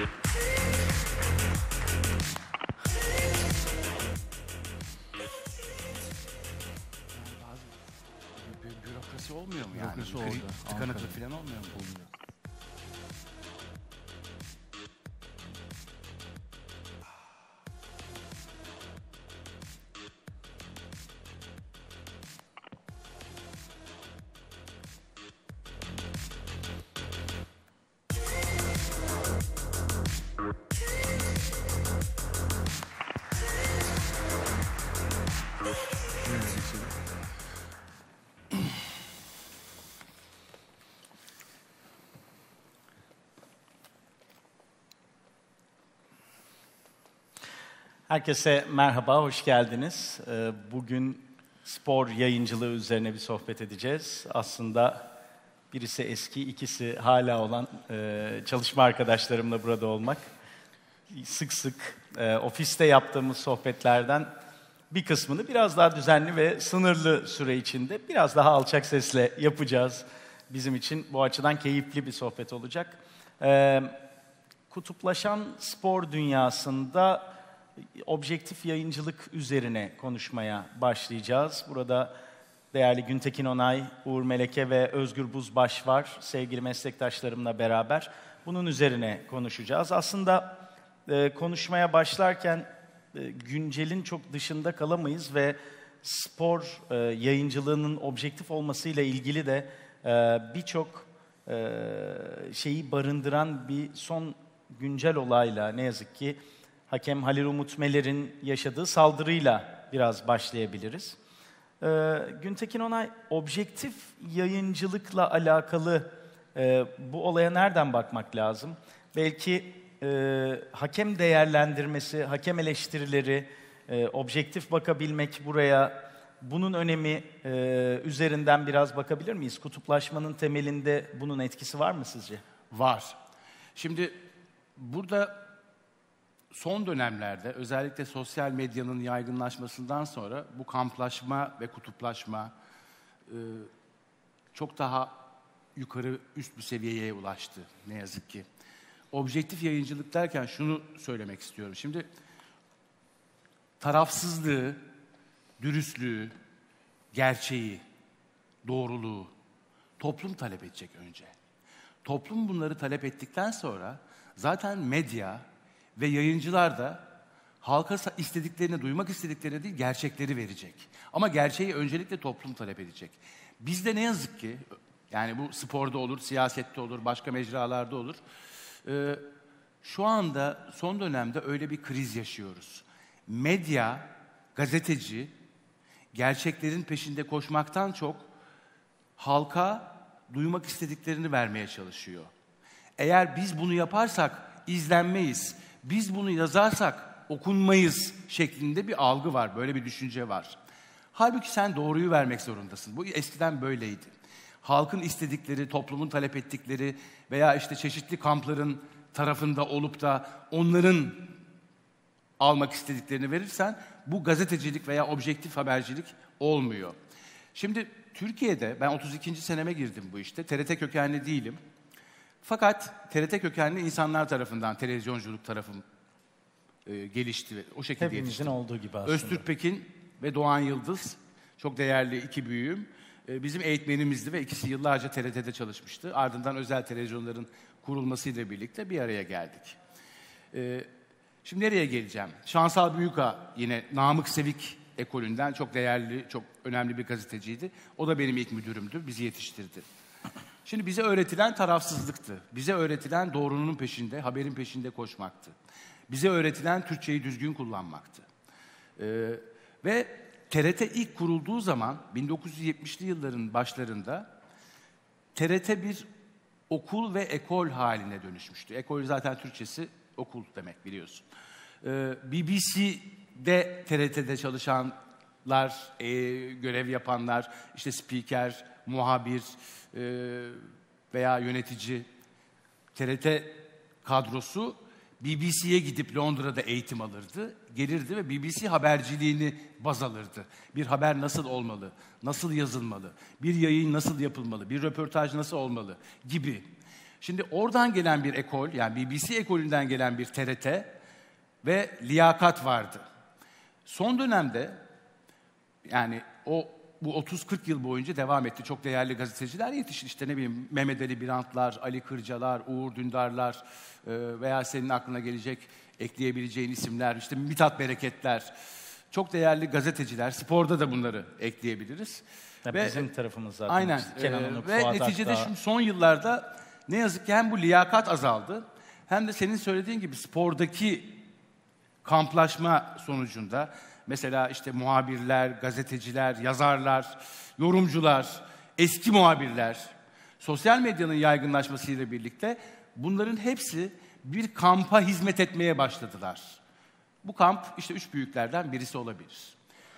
Bürokrasi olmuyor mu yani? Bürokrasi oldu. Tıkanıklık falan olmuyor mu? Olmuyor. Herkese merhaba, hoş geldiniz. Bugün spor yayıncılığı üzerine bir sohbet edeceğiz. Aslında birisi eski, ikisi hala olan çalışma arkadaşlarımla burada olmak. Sık sık ofiste yaptığımız sohbetlerden bir kısmını biraz daha düzenli ve sınırlı süre içinde biraz daha alçak sesle yapacağız. Bizim için bu açıdan keyifli bir sohbet olacak. Kutuplaşan spor dünyasında objektif yayıncılık üzerine konuşmaya başlayacağız. Burada değerli Güntekin Onay, Uğur Meleke ve Özgür Buzbaş var. Sevgili meslektaşlarımla beraber bunun üzerine konuşacağız. Aslında konuşmaya başlarken güncelin çok dışında kalamayız ve spor yayıncılığının objektif olmasıyla ilgili de birçok şeyi barındıran bir son güncel olayla ne yazık ki hakem Halil Umut Meler'in yaşadığı saldırıyla biraz başlayabiliriz. Güntekin Onay, objektif yayıncılıkla alakalı bu olaya nereden bakmak lazım? Belki hakem değerlendirmesi, hakem eleştirileri, objektif bakabilmek buraya, bunun önemi üzerinden biraz bakabilir miyiz? Kutuplaşmanın temelinde bunun etkisi var mı sizce? Var. Şimdi burada son dönemlerde özellikle sosyal medyanın yaygınlaşmasından sonra bu kamplaşma ve kutuplaşma çok daha yukarı üst bir seviyeye ulaştı ne yazık ki. Objektif yayıncılık derken şunu söylemek istiyorum. Şimdi tarafsızlığı, dürüstlüğü, gerçeği, doğruluğu toplum talep edecek önce. Toplum bunları talep ettikten sonra zaten medya ve yayıncılar da halka istediklerini, duymak istediklerini değil, gerçekleri verecek. Ama gerçeği öncelikle toplum talep edecek. Bizde ne yazık ki, yani bu sporda olur, siyasette olur, başka mecralarda olur. Şu anda son dönemde öyle bir kriz yaşıyoruz. Medya, gazeteci, gerçeklerin peşinde koşmaktan çok halka duymak istediklerini vermeye çalışıyor. Eğer biz bunu yaparsak izlenmeyiz, biz bunu yazarsak okunmayız şeklinde bir algı var, böyle bir düşünce var. Halbuki sen doğruyu vermek zorundasın. Bu eskiden böyleydi. Halkın istedikleri, toplumun talep ettikleri veya işte çeşitli kampların tarafında olup da onların almak istediklerini verirsen bu gazetecilik veya objektif habercilik olmuyor. Şimdi Türkiye'de ben 32. seneme girdim bu işte. TRT kökenli değilim. Fakat TRT kökenli insanlar tarafından televizyonculuk tarafım gelişti. O şekilde Hepimizin yetiştim. olduğu gibi aslında. Öztürk Pekin ve Doğan Yıldız, çok değerli iki büyüğüm, bizim eğitmenimizdi ve ikisi yıllarca TRT'de çalışmıştı. Ardından özel televizyonların kurulmasıyla birlikte bir araya geldik. Şimdi nereye geleceğim? Şansal Büyüka yine Namık Sevik ekolünden çok değerli, çok önemli bir gazeteciydi. O da benim ilk müdürümdü, bizi yetiştirdi. Şimdi bize öğretilen tarafsızlıktı. Bize öğretilen doğrunun peşinde, haberin peşinde koşmaktı. Bize öğretilen Türkçeyi düzgün kullanmaktı. Ve TRT ilk kurulduğu zaman 1970'li yılların başlarında TRT bir okul ve ekol haline dönüşmüştü. Ekol zaten Türkçesi okul demek biliyorsun. BBC'de TRT'de çalışanlar, görev yapanlar, işte spiker, muhabir veya yönetici, TRT kadrosu BBC'ye gidip Londra'da eğitim alırdı, gelirdi ve BBC haberciliğini baz alırdı. Bir haber nasıl olmalı, nasıl yazılmalı, bir yayın nasıl yapılmalı, bir röportaj nasıl olmalı gibi. Şimdi oradan gelen bir ekol, yani BBC ekolünden gelen bir TRT ve liyakat vardı. Son dönemde, yani bu 30-40 yıl boyunca devam etti. Çok değerli gazeteciler yetişti. İşte ne bileyim Mehmet Ali Birantlar, Ali Kırcalar, Uğur Dündarlar veya senin aklına gelecek ekleyebileceğin isimler, işte Mithat Bereketler. Çok değerli gazeteciler, sporda da bunları ekleyebiliriz. Ve bizim tarafımız zaten. Aynen. İşte Kenan Onuk, ve Fuat neticede Akdağ. şimdi son yıllarda ne yazık ki hem bu liyakat azaldı, hem de senin söylediğin gibi spordaki kamplaşma sonucunda mesela işte muhabirler, gazeteciler, yazarlar, yorumcular, eski muhabirler, sosyal medyanın yaygınlaşmasıyla birlikte bunların hepsi bir kampa hizmet etmeye başladılar. Bu kamp işte üç büyüklerden birisi olabilir.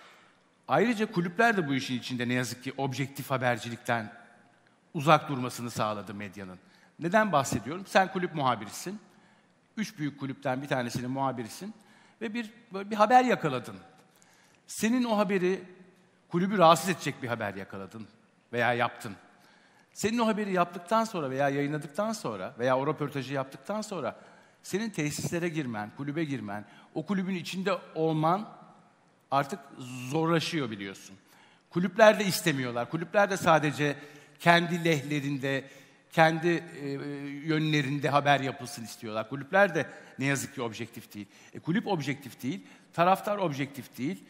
Ayrıca kulüpler de bu işin içinde ne yazık ki objektif habercilikten uzak durmasını sağladı medyanın. Neden bahsediyorum? Sen kulüp muhabirisin. Üç büyük kulüpten bir tanesinin muhabirisin ve böyle bir haber yakaladın. Senin o haberi kulübü rahatsız edecek bir haber yakaladın veya yaptın. Senin o haberi yaptıktan sonra veya yayınladıktan sonra veya o röportajı yaptıktan sonra senin tesislere girmen, kulübe girmen, o kulübün içinde olman artık zorlaşıyor biliyorsun. Kulüpler de istemiyorlar. Kulüpler de sadece kendi lehlerinde, kendi yönlerinde haber yapılsın istiyorlar. Kulüpler de ne yazık ki objektif değil. Kulüp objektif değil, taraftar objektif değil.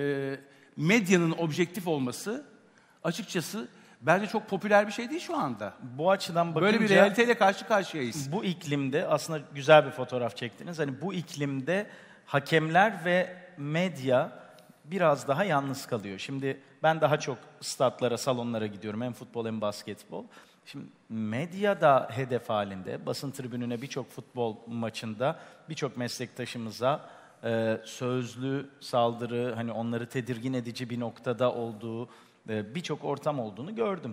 Medyanın objektif olması açıkçası bence çok popüler bir şey değil şu anda. Bu açıdan bakınca böyle bir realiteyle karşı karşıyayız. Bu iklimde aslında güzel bir fotoğraf çektiniz. Hani bu iklimde hakemler ve medya biraz daha yalnız kalıyor. Şimdi ben daha çok statlara, salonlara gidiyorum. Hem futbol hem basketbol. Şimdi medya da hedef halinde. Basın tribününe birçok futbol maçında birçok meslektaşımıza sözlü saldırı, hani onları tedirgin edici bir noktada olduğu, birçok ortam olduğunu gördüm.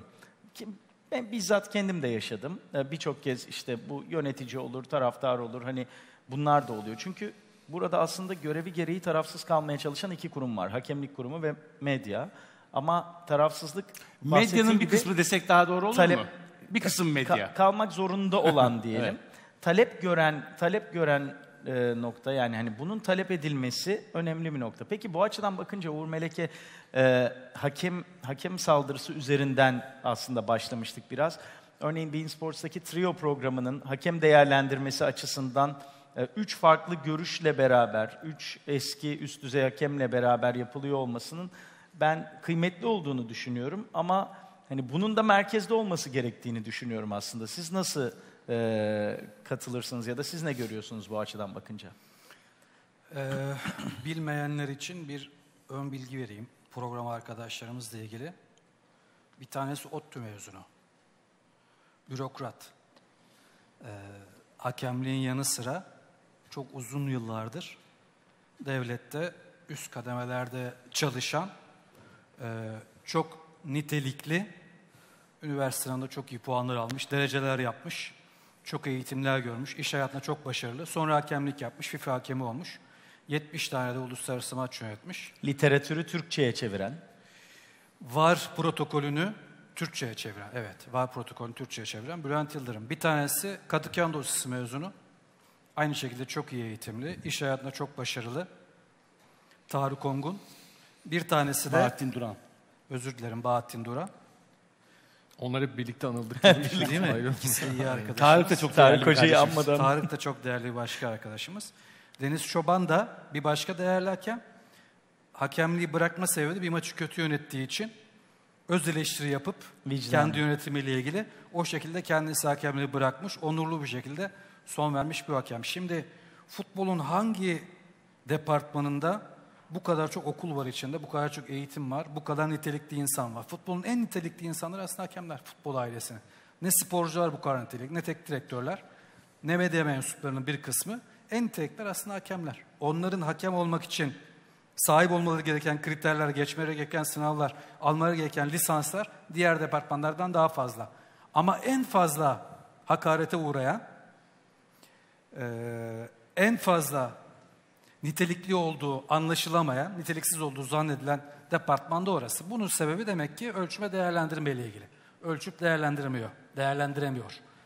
Ben bizzat kendim de yaşadım. Birçok kez işte bu yönetici olur, taraftar olur. Hani bunlar da oluyor. Çünkü burada aslında görevi gereği tarafsız kalmaya çalışan iki kurum var. Hakemlik kurumu ve medya. Ama tarafsızlık... Medyanın bir kısmı desek daha doğru olur mu? Bir kısım medya. Kalmak zorunda olan diyelim. Evet. Talep gören nokta, yani hani bunun talep edilmesi önemli bir nokta. Peki bu açıdan bakınca Uğur Meleke hakem saldırısı üzerinden aslında başlamıştık biraz. Örneğin beIN Sports'taki Trio programının hakem değerlendirmesi açısından 3 farklı görüşle beraber, 3 eski üst düzey hakemle beraber yapılıyor olmasının ben kıymetli olduğunu düşünüyorum. Ama hani bunun da merkezde olması gerektiğini düşünüyorum aslında. Siz nasıl katılırsınız ya da siz ne görüyorsunuz bu açıdan bakınca? Bilmeyenler için bir ön bilgi vereyim program arkadaşlarımızla ilgili. Bir tanesi ODTÜ mezunu. Bürokrat. Hakemliğin yanı sıra çok uzun yıllardır devlette üst kademelerde çalışan, çok nitelikli, üniversite sınavında çok iyi puanlar almış, dereceler yapmış, çok eğitimler görmüş, iş hayatında çok başarılı. Sonra hakemlik yapmış, FIFA hakemi olmuş. 70 tane de uluslararası maç yönetmiş. Literatürü Türkçe'ye çeviren. VAR protokolünü Türkçe'ye çeviren, evet. VAR protokolünü Türkçe'ye çeviren Bülent Yıldırım. Bir tanesi Kadıköy Anadolu mezunu. Aynı şekilde çok iyi eğitimli, iş hayatında çok başarılı. Tarık Ongun. Bir tanesi de... Bahattin Duran. Özür dilerim, Bahattin Duran. Onlar hep birlikte anıldık. Değil mi? İkisi iyi arkadaşımız. Tarık da çok değerli bir Hoca'yı kardeşimiz. anmadan. Tarık da çok değerli bir başka arkadaşımız. Deniz Çoban da bir başka değerli hakem. Hakemliği bırakma sebebi bir maçı kötü yönettiği için öz eleştiri yapıp kendi yönetimiyle ilgili o şekilde kendisi hakemliği bırakmış, onurlu bir şekilde son vermiş bir hakem. Şimdi futbolun hangi departmanında bu kadar çok okul var içinde, bu kadar çok eğitim var, bu kadar nitelikli insan var. Futbolun en nitelikli insanları aslında hakemler, futbol ailesinin. Ne sporcular bu kadar nitelikli, ne teknik direktörler, ne medya mensuplarının bir kısmı. En nitelikliler aslında hakemler. Onların hakem olmak için sahip olmaları gereken kriterler, geçmeleri gereken sınavlar, almaları gereken lisanslar diğer departmanlardan daha fazla. Ama en fazla hakarete uğrayan, en fazla nitelikli olduğu anlaşılamayan, niteliksiz olduğu zannedilen departman da orası. Bunun sebebi demek ki ölçme değerlendirme ile ilgili. Ölçüp değerlendiremiyor.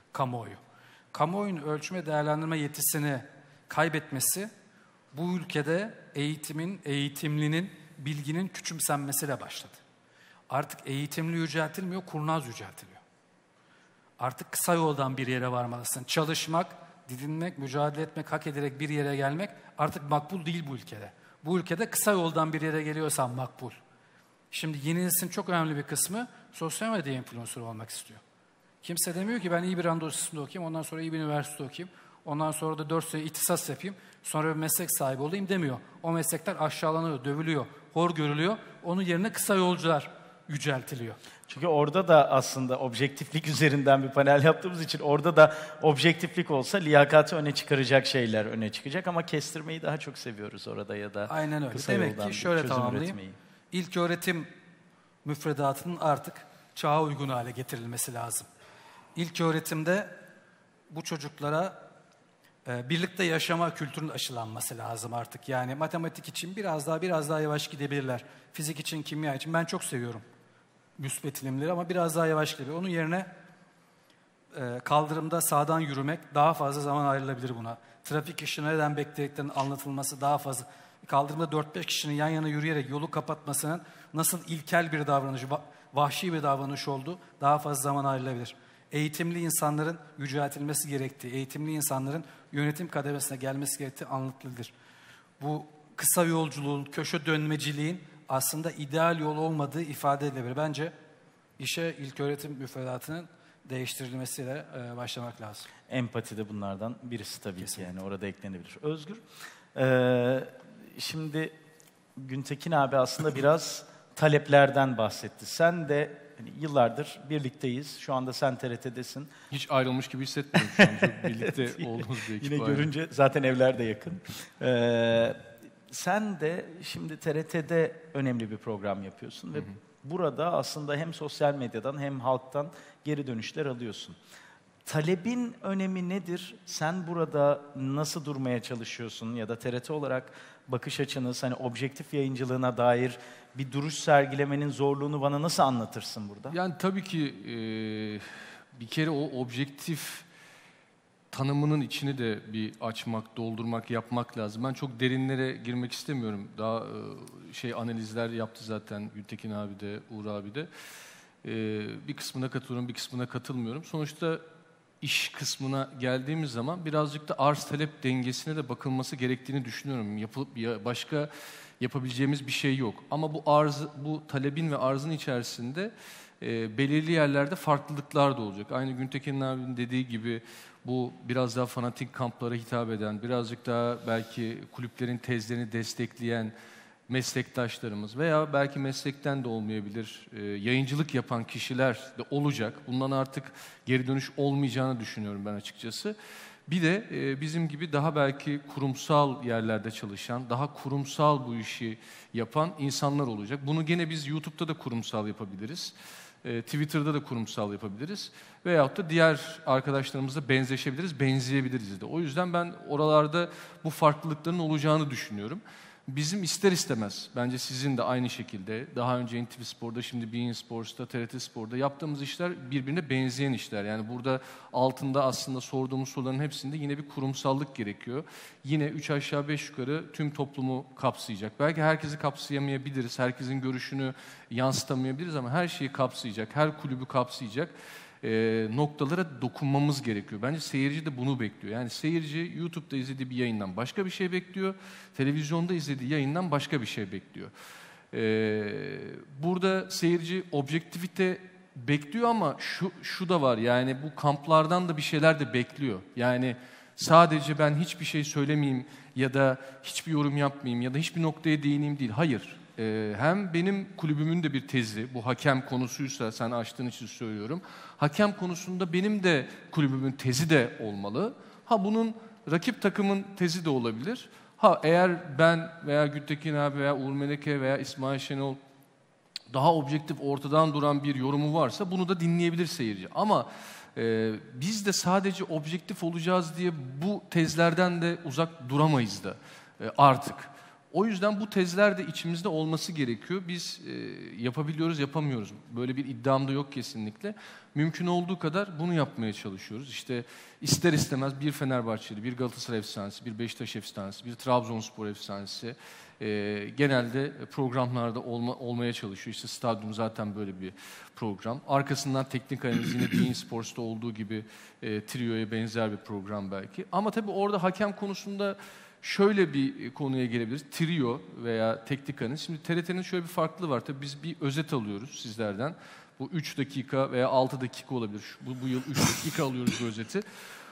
kamuoyu. Kamuoyunun ölçme değerlendirme yetisini kaybetmesi bu ülkede eğitimin, eğitimlinin, bilginin küçümsenmesiyle başladı. Artık eğitimli yüceltilmiyor, kurnaz yüceltiliyor. Artık kısa yoldan bir yere varmalısın. Çalışmak, didinmek, mücadele etmek, hak ederek bir yere gelmek artık makbul değil bu ülkede. Bu ülkede kısa yoldan bir yere geliyorsan makbul. Şimdi yeni neslin çok önemli bir kısmı sosyal medya influencer olmak istiyor. Kimse demiyor ki ben iyi bir Anadolu Lisesi'nde okuyayım, ondan sonra iyi bir üniversite okuyayım, ondan sonra da 4 sene ihtisas yapayım, sonra bir meslek sahibi olayım demiyor. O meslekler aşağılanıyor, dövülüyor, hor görülüyor. Onun yerine kısa yolcular yüceltiliyor. Çünkü orada da aslında objektiflik üzerinden bir panel yaptığımız için orada da objektiflik olsa liyakati öne çıkaracak şeyler öne çıkacak ama kestirmeyi daha çok seviyoruz orada ya da aynen öyle. kısa Demek yoldan ki bir şöyle çözüm tamamlayayım. üretmeyi. İlköğretim müfredatının artık çağa uygun hale getirilmesi lazım. İlköğretimde bu çocuklara birlikte yaşama kültürünün aşılanması lazım artık. Yani matematik için biraz daha yavaş gidebilirler. Fizik için, kimya için ben çok seviyorum müspet ilimleri ama biraz daha yavaş gidebilir. Onun yerine kaldırımda sağdan yürümek daha fazla zaman ayrılabilir buna. Trafik ışığı neden beklediklerinin anlatılması daha fazla. Kaldırımda 4-5 kişinin yan yana yürüyerek yolu kapatmasının nasıl ilkel bir davranış, vahşi bir davranış olduğu daha fazla zaman ayrılabilir. Eğitimli insanların yüceltilmesi gerektiği, eğitimli insanların yönetim kademesine gelmesi gerektiği anlatılır. Bu kısa yolculuğun, köşe dönmeciliğin aslında ideal yol olmadığı ifade edilebilir. Bence işe ilköğretim müfredatının değiştirilmesiyle başlamak lazım. Empati de bunlardan birisi tabii Kesinlikle. ki yani orada eklenebilir. Özgür, şimdi Güntekin abi aslında biraz taleplerden bahsetti. Sen de hani yıllardır birlikteyiz. Şu anda sen TRT'desin. Hiç ayrılmış gibi hissetmiyorum şu an. Çok birlikte olduğumuz bir ekip. Yine görünce zaten evler de yakın. Sen de şimdi TRT'de önemli bir program yapıyorsun ve burada aslında hem sosyal medyadan hem halktan geri dönüşler alıyorsun. Talebin önemi nedir? Sen burada nasıl durmaya çalışıyorsun ya da TRT olarak bakış açınız, hani objektif yayıncılığına dair bir duruş sergilemenin zorluğunu bana nasıl anlatırsın burada? Yani tabii ki bir kere o objektif tanımının içini de bir açmak, doldurmak, yapmak lazım. Ben çok derinlere girmek istemiyorum. Daha analizler yaptı zaten Gültekin abi de, Uğur abi de. Bir kısmına katılıyorum, bir kısmına katılmıyorum. Sonuçta iş kısmına geldiğimiz zaman birazcık da arz-talep dengesine de bakılması gerektiğini düşünüyorum. Başka yapabileceğimiz bir şey yok. Ama bu talebin ve arzın içerisinde belirli yerlerde farklılıklar da olacak. Aynı Güntekin abinin dediği gibi bu biraz daha fanatik kamplara hitap eden, birazcık daha belki kulüplerin tezlerini destekleyen meslektaşlarımız veya belki meslekten de olmayabilir, yayıncılık yapan kişiler de olacak. Bundan artık geri dönüş olmayacağını düşünüyorum ben açıkçası. Bir de bizim gibi daha belki kurumsal yerlerde çalışan, daha kurumsal bu işi yapan insanlar olacak. Bunu gene biz YouTube'da da kurumsal yapabiliriz. Twitter'da da kurumsal yapabiliriz. Veyahut da diğer arkadaşlarımızla benzeyebiliriz de. O yüzden ben oralarda bu farklılıkların olacağını düşünüyorum. Bizim ister istemez, bence sizin de aynı şekilde, daha önce NTV Spor'da, şimdi beIN Sports'ta, TRT Spor'da yaptığımız işler birbirine benzeyen işler. Yani burada altında aslında sorduğumuz soruların hepsinde yine bir kurumsallık gerekiyor. Yine 3 aşağı 5 yukarı tüm toplumu kapsayacak. Belki herkesi kapsayamayabiliriz, herkesin görüşünü yansıtamayabiliriz ama her şeyi kapsayacak, her kulübü kapsayacak noktalara dokunmamız gerekiyor. Bence seyirci de bunu bekliyor. Yani seyirci YouTube'da izlediği bir yayından başka bir şey bekliyor. Televizyonda izlediği yayından başka bir şey bekliyor. Burada seyirci objektivite bekliyor ama şu da var. Yani bu kamplardan da bir şeyler de bekliyor. Yani sadece ben hiçbir şey söylemeyeyim ya da hiçbir yorum yapmayayım ya da hiçbir noktaya değineyim değil. Hayır. Hem benim kulübümün de bir tezi, bu hakem konusuysa sen açtığın için söylüyorum. Hakem konusunda benim de kulübümün tezi de olmalı. Bunun rakip takımın tezi de olabilir. Eğer ben veya Gültekin abi veya Uğur Meleke veya İsmail Şenol daha objektif ortadan duran bir yorumu varsa bunu da dinleyebilir seyirci. Ama biz de sadece objektif olacağız diye bu tezlerden de uzak duramayız da artık. O yüzden bu tezler de içimizde olması gerekiyor. Biz yapabiliyoruz, yapamıyoruz. Böyle bir iddiam da yok kesinlikle. Mümkün olduğu kadar bunu yapmaya çalışıyoruz. İşte ister istemez bir Fenerbahçeli, bir Galatasaray efsanesi, bir Beşiktaş efsanesi, bir Trabzonspor efsanesi genelde programlarda olmaya çalışıyor. İşte Stadyum zaten böyle bir program. Arkasından teknik analiz yine Bein Sports'ta olduğu gibi Trio'ya benzer bir program belki. Ama tabii orada hakem konusunda şöyle bir konuya gelebiliriz. Trio veya teknik analiz. Şimdi TRT'nin şöyle bir farklılığı var. Tabii biz bir özet alıyoruz sizlerden. Bu 3 dakika veya 6 dakika olabilir. Bu yıl 3 dakika alıyoruz bu özeti.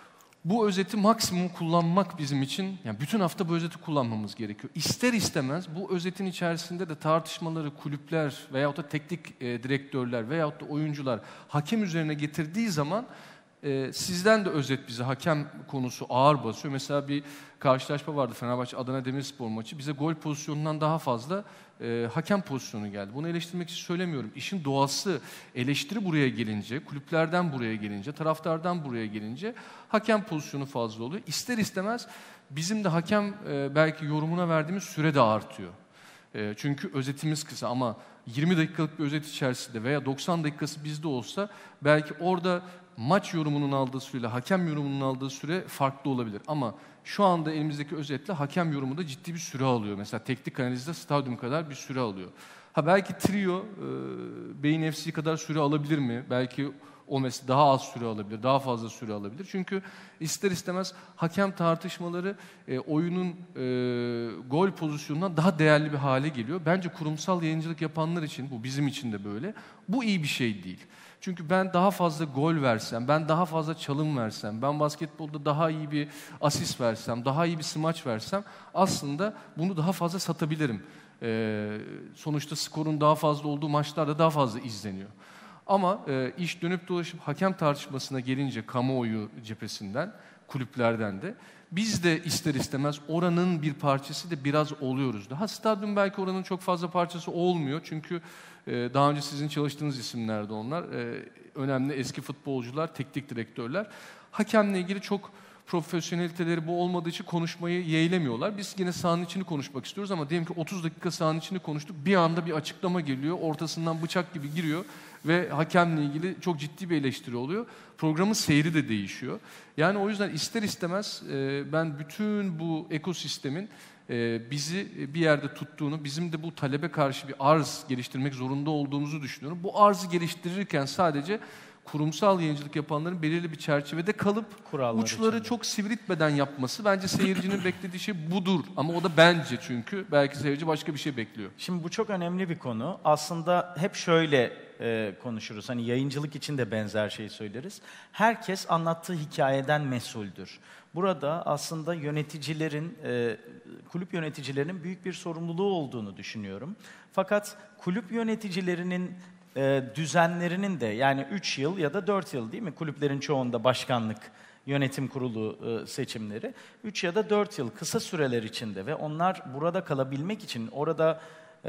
Bu özeti maksimum kullanmak bizim için, yani bütün hafta bu özeti kullanmamız gerekiyor. İster istemez bu özetin içerisinde de tartışmaları kulüpler veyahut da teknik direktörler veyahut da oyuncular hakem üzerine getirdiği zaman sizden de özet bize hakem konusu ağır basıyor. Mesela bir karşılaşma vardı, Fenerbahçe Adana Demirspor maçı. Bize gol pozisyonundan daha fazla hakem pozisyonu geldi. Bunu eleştirmek için söylemiyorum. İşin doğası, eleştiri buraya gelince, kulüplerden buraya gelince, taraftardan buraya gelince hakem pozisyonu fazla oluyor. İster istemez bizim de hakem belki yorumuna verdiğimiz süre de artıyor. Çünkü özetimiz kısa ama 20 dakikalık bir özet içerisinde veya 90 dakikası bizde olsa belki orada maç yorumunun aldığı süreyle hakem yorumunun aldığı süre farklı olabilir. Ama şu anda elimizdeki özetle hakem yorumu da ciddi bir süre alıyor. Mesela teknik analizde stadyum kadar bir süre alıyor. Belki Trio Bein FC kadar süre alabilir mi? Belki o mesela daha az süre alabilir, daha fazla süre alabilir. Çünkü ister istemez hakem tartışmaları oyunun gol pozisyonundan daha değerli bir hale geliyor. Bence kurumsal yayıncılık yapanlar için, bu bizim için de böyle, bu iyi bir şey değil. Çünkü ben daha fazla gol versem, ben daha fazla çalım versem, ben basketbolda daha iyi bir asist versem, daha iyi bir smaç versem aslında bunu daha fazla satabilirim. Sonuçta skorun daha fazla olduğu maçlarda daha fazla izleniyor. Ama iş dönüp dolaşıp hakem tartışmasına gelince kamuoyu cephesinden, kulüplerden de biz de ister istemez oranın bir parçası da biraz oluyoruz. Daha stadyum belki oranın çok fazla parçası olmuyor. Çünkü daha önce sizin çalıştığınız isimlerdi onlar. Önemli eski futbolcular, teknik direktörler. Hakemle ilgili çok profesyoneliteleri bu olmadığı için konuşmayı yeğlemiyorlar. Biz yine sahanın içini konuşmak istiyoruz ama diyelim ki 30 dakika sahanın içini konuştuk. Bir anda bir açıklama geliyor, ortasından bıçak gibi giriyor ve hakemle ilgili çok ciddi bir eleştiri oluyor. Programın seyri de değişiyor. Yani o yüzden ister istemez ben bütün bu ekosistemin bizi bir yerde tuttuğunu, bizim de bu talebe karşı bir arz geliştirmek zorunda olduğumuzu düşünüyorum. Bu arzı geliştirirken sadece kurumsal yayıncılık yapanların belirli bir çerçevede kalıp kurallar uçları içinde çok sivriltmeden yapması bence seyircinin beklediği şey budur. Ama o da bence, çünkü belki seyirci başka bir şey bekliyor. Şimdi bu çok önemli bir konu. Aslında hep şöyle konuşuruz. Hani yayıncılık için de benzer şeyi söyleriz. Herkes anlattığı hikayeden mesuldür. Burada aslında yöneticilerin, kulüp yöneticilerinin büyük bir sorumluluğu olduğunu düşünüyorum. Fakat kulüp yöneticilerinin düzenlerinin de, yani 3 yıl ya da 4 yıl değil mi? Kulüplerin çoğunda başkanlık, yönetim kurulu seçimleri 3 ya da 4 yıl kısa süreler içinde ve onlar burada kalabilmek için, orada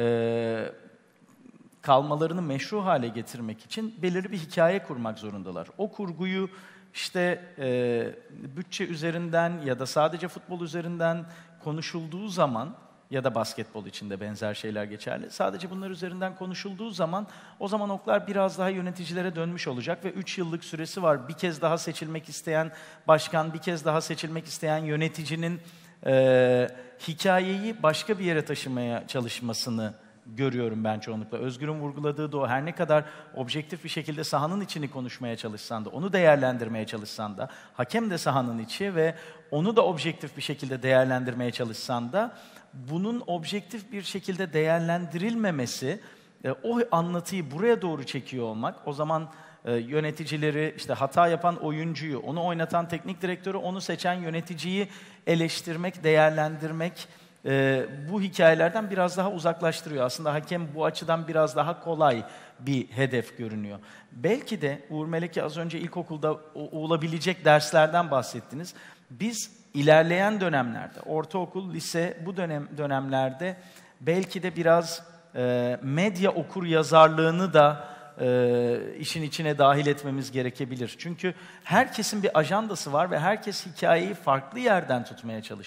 kalmalarını meşru hale getirmek için belirli bir hikaye kurmak zorundalar. O kurguyu işte bütçe üzerinden ya da sadece futbol üzerinden konuşulduğu zaman ya da basketbol için de benzer şeyler geçerli. Sadece bunlar üzerinden konuşulduğu zaman o zaman oklar biraz daha yöneticilere dönmüş olacak ve 3 yıllık süresi var. Bir kez daha seçilmek isteyen başkan, bir kez daha seçilmek isteyen yöneticinin hikayeyi başka bir yere taşımaya çalışmasını görüyorum ben çoğunlukla. Özgür'ün vurguladığı da o. Her ne kadar objektif bir şekilde sahanın içini konuşmaya çalışsan da, onu değerlendirmeye çalışsan da, hakem de sahanın içi ve onu da objektif bir şekilde değerlendirmeye çalışsan da, bunun objektif bir şekilde değerlendirilmemesi, o anlatıyı buraya doğru çekiyor olmak, o zaman yöneticileri, işte hata yapan oyuncuyu, onu oynatan teknik direktörü, onu seçen yöneticiyi eleştirmek, değerlendirmek, bu hikayelerden biraz daha uzaklaştırıyor. Aslında hakem bu açıdan biraz daha kolay bir hedef görünüyor. Belki de Uğur Meleke az önce ilkokulda olabilecek derslerden bahsettiniz. Biz ilerleyen dönemlerde, ortaokul, lise, bu dönemlerde belki de biraz medya okur yazarlığını da işin içine dahil etmemiz gerekebilir. Çünkü herkesin bir ajandası var ve herkes hikayeyi farklı yerden tutmaya çalışıyor.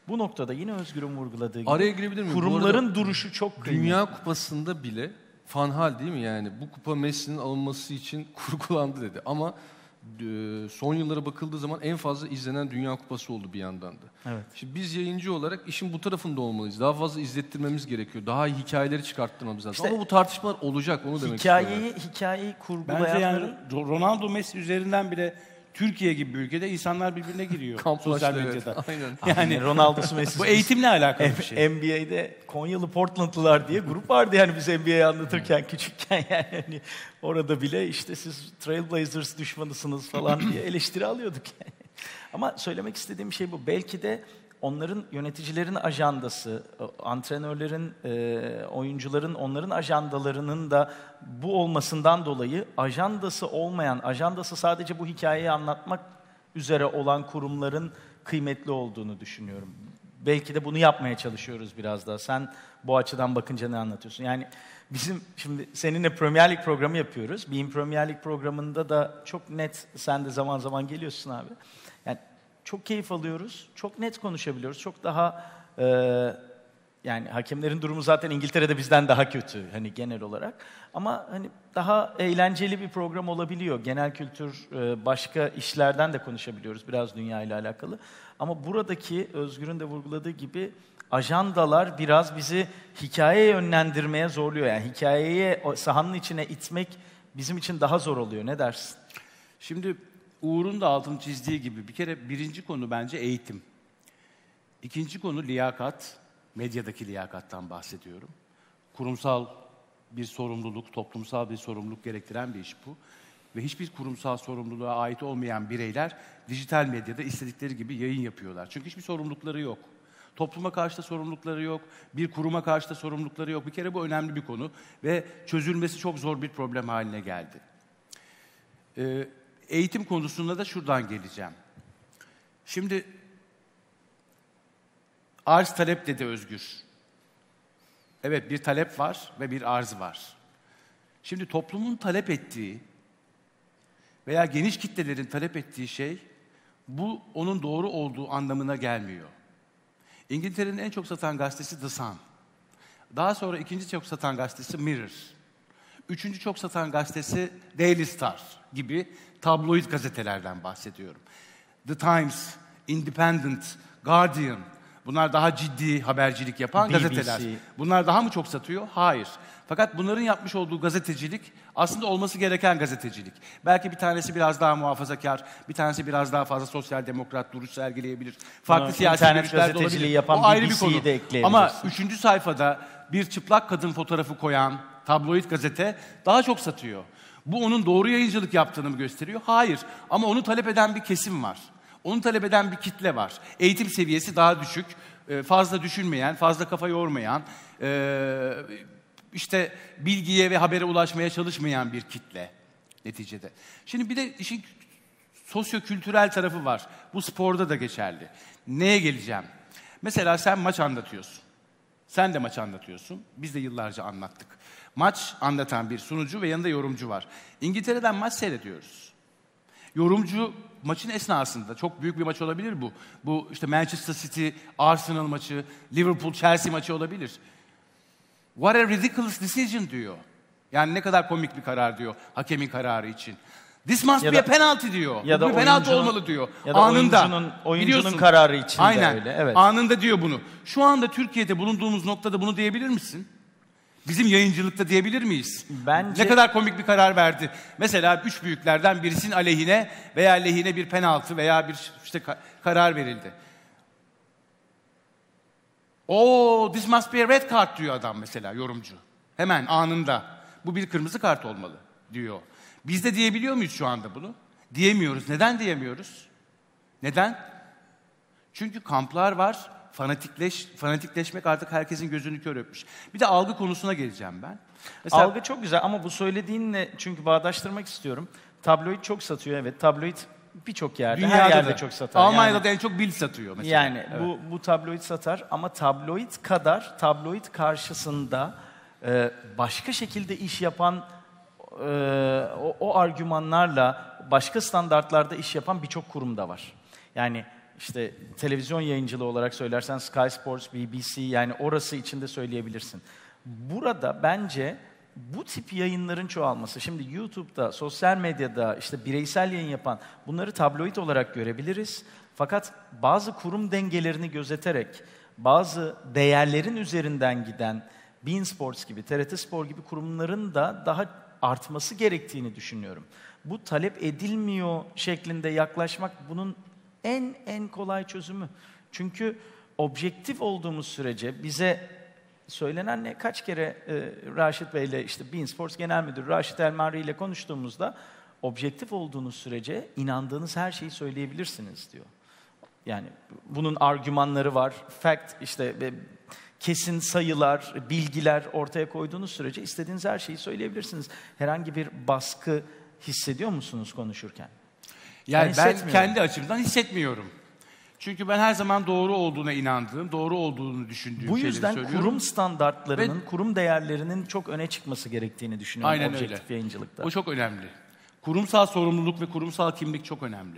Bu noktada yine Özgür'ün vurguladığı gibi Araya girebilir miyim? Bu kurumların arada duruşu çok kıymetli. Dünya Kupası'nda bile fanhal değil mi yani? Bu kupa Messi'nin alınması için kurgulandı dedi. Ama son yıllara bakıldığı zaman en fazla izlenen Dünya Kupası oldu bir yandan da. Evet. Şimdi biz yayıncı olarak işin bu tarafında olmalıyız. Daha fazla izlettirmemiz gerekiyor. Daha iyi hikayeleri çıkarttırmamız lazım. İşte ama bu tartışmalar olacak, onu demek istiyorum. Hikayeyi Bence kurgulayanların... yani Ronaldo Messi üzerinden bile Türkiye gibi bir ülkede insanlar birbirine giriyor sosyal medyada. Aynen. Yani Ronaldo'su Messi'si. Bu eğitimle alakalı bir şey. NBA'de Konyalı Portlandlılar diye grup vardı yani biz NBA'yi anlatırken küçükken yani hani orada bile işte siz Trailblazers düşmanısınız falan diye eleştiri alıyorduk yani. Ama söylemek istediğim şey bu. Belki de onların yöneticilerin ajandası, antrenörlerin, oyuncuların onların ajandalarının da bu olmasından dolayı ajandası olmayan, ajandası sadece bu hikayeyi anlatmak üzere olan kurumların kıymetli olduğunu düşünüyorum. Belki de bunu yapmaya çalışıyoruz biraz daha. Sen bu açıdan bakınca ne anlatıyorsun? Yani bizim şimdi seninle Premier Lig programı yapıyoruz. Bein Premier Lig programında da çok net, sen de zaman zaman geliyorsun abi. Yani çok keyif alıyoruz, çok net konuşabiliyoruz. Çok daha yani hakemlerin durumu zaten İngiltere'de bizden daha kötü hani genel olarak. Ama hani daha eğlenceli bir program olabiliyor. Genel kültür, başka işlerden de konuşabiliyoruz biraz dünya ile alakalı. Ama buradaki Özgür'ün de vurguladığı gibi ajandalar biraz bizi hikayeye yönlendirmeye zorluyor. Yani hikayeye sahanın içine itmek bizim için daha zor oluyor. Ne dersin? Şimdi Uğur'un da altını çizdiği gibi bir kere birinci konu bence eğitim. İkinci konu liyakat, medyadaki liyakattan bahsediyorum. Kurumsal bir sorumluluk, toplumsal bir sorumluluk gerektiren bir iş bu. Ve hiçbir kurumsal sorumluluğa ait olmayan bireyler dijital medyada istedikleri gibi yayın yapıyorlar. Çünkü hiçbir sorumlulukları yok. Topluma karşı da sorumlulukları yok, bir kuruma karşı da sorumlulukları yok. Bir kere bu önemli bir konu ve çözülmesi çok zor bir problem haline geldi. Eğitim konusunda da şuradan geleceğim. Şimdi arz talep dedi Özgür. Evet, bir talep var ve bir arz var. Şimdi toplumun talep ettiği veya geniş kitlelerin talep ettiği şey, bu onun doğru olduğu anlamına gelmiyor. İngiltere'nin en çok satan gazetesi The Sun. Daha sonra ikinci çok satan gazetesi Mirror. Üçüncü çok satan gazetesi Daily Star gibi tabloid gazetelerden bahsediyorum. The Times, Independent, Guardian, bunlar daha ciddi habercilik yapan BBC. gazeteler. Bunlar daha mı çok satıyor? Hayır. Fakat bunların yapmış olduğu gazetecilik aslında olması gereken gazetecilik. Belki bir tanesi biraz daha muhafazakar, bir tanesi biraz daha fazla sosyal demokrat duruş sergileyebilir. Farklı siyasi görüşler de olabilir. Yapan o ayrı bir BBC'yi konu. de ekleyebilirsin. Ama 3. sayfada bir çıplak kadın fotoğrafı koyan tabloid gazete daha çok satıyor. Bu onun doğru yayıncılık yaptığını mı gösteriyor? Hayır. Ama onu talep eden bir kesim var. Onu talep eden bir kitle var. Eğitim seviyesi daha düşük, fazla düşünmeyen, fazla kafa yormayan, işte bilgiye ve habere ulaşmaya çalışmayan bir kitle neticede. Şimdi bir de işin sosyo-kültürel tarafı var. Bu sporda da geçerli. Neye geleceğim? Mesela sen maç anlatıyorsun. Sen de maç anlatıyorsun. Biz de yıllarca anlattık. Maç anlatan bir sunucu ve yanında yorumcu var. İngiltere'den maç seyrediyoruz. Yorumcu maçın esnasında, çok büyük bir maç olabilir bu. Bu işte Manchester City, Arsenal maçı, Liverpool, Chelsea maçı olabilir. What a ridiculous decision diyor. Yani ne kadar komik bir karar diyor hakemin kararı için. This must be a penalty diyor. Ya da bu bir penaltı olmalı diyor. Ya da anında. oyuncunun kararı için Aynen. de öyle. Evet. Anında diyor bunu. Şu anda Türkiye'de bulunduğumuz noktada bunu diyebilir misin? Bizim yayıncılıkta diyebilir miyiz? Bence... Ne kadar komik bir karar verdi. Mesela üç büyüklerden birisinin aleyhine veya lehine bir penaltı veya bir işte karar verildi. This must be a red card diyor adam mesela, yorumcu. Hemen anında. Bu bir kırmızı kart olmalı diyor. Biz de diyebiliyor muyuz şu anda bunu? Diyemiyoruz. Neden diyemiyoruz? Neden? Çünkü kamplar var. Fanatikleşmek artık herkesin gözünü kör etmiş. Bir de algı konusuna geleceğim ben. Mesela, algı çok güzel ama bu söylediğinle çünkü bağdaştırmak istiyorum. Tabloid çok satıyor, evet. Tabloid birçok yerde, her yerde çok satar. Almanya'da da en çok Bild satıyor mesela. Yani evet. bu tabloid satar ama tabloid kadar, tabloid karşısında başka şekilde iş yapan, o argümanlarla başka standartlarda iş yapan birçok kurum da var. Yani işte televizyon yayıncılığı olarak söylersen Sky Sports, BBC, yani orası için de söyleyebilirsin. Burada bence bu tip yayınların çoğalması, şimdi YouTube'da, sosyal medyada işte bireysel yayın yapan, bunları tabloid olarak görebiliriz. Fakat bazı kurum dengelerini gözeterek, bazı değerlerin üzerinden giden beIN Sports gibi, TRT Spor gibi kurumların da daha artması gerektiğini düşünüyorum. Bu talep edilmiyor şeklinde yaklaşmak bunun en kolay çözümü. Çünkü objektif olduğumuz sürece bize söylenen ne? Kaç kere Raşit Bey ile işte beIN Sports Genel Müdürü Raşit Elmari ile konuştuğumuzda objektif olduğunuz sürece inandığınız her şeyi söyleyebilirsiniz diyor. Yani bunun argümanları var. Fact işte kesin sayılar, bilgiler ortaya koyduğunuz sürece istediğiniz her şeyi söyleyebilirsiniz. Herhangi bir baskı hissediyor musunuz konuşurken? Yani ben kendi açımdan hissetmiyorum. Çünkü ben her zaman doğru olduğuna inandığım, doğru olduğunu düşündüğüm şeyleri söylüyorum. Bu yüzden kurum standartlarının, kurum değerlerinin çok öne çıkması gerektiğini düşünüyorum. Aynen objektif öyle. Yayıncılıkta. O çok önemli. Kurumsal sorumluluk ve kurumsal kimlik çok önemli.